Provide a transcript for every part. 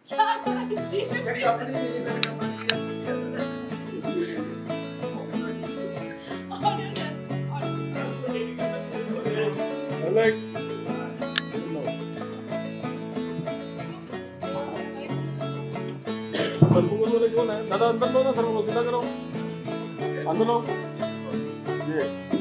दादा अंदर लो ना सर, वो सीधा करो अंदर लो ये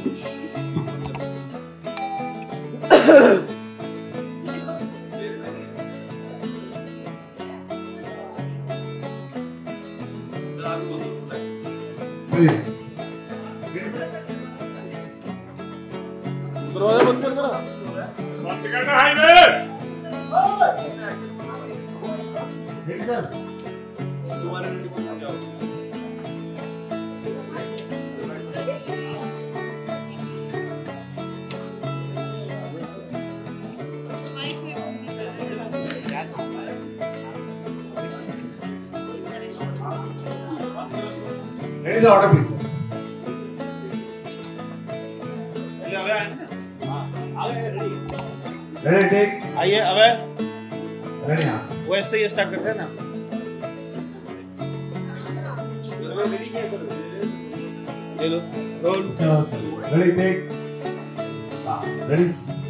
दरवाजा बंद कर देना, बंद करना है इधर। Ready the order please. Ready take. आइए अबे Ready हाँ. वैसे ही स्टार्ट करते हैं ना। ले लो रोल। Ready take. Ready.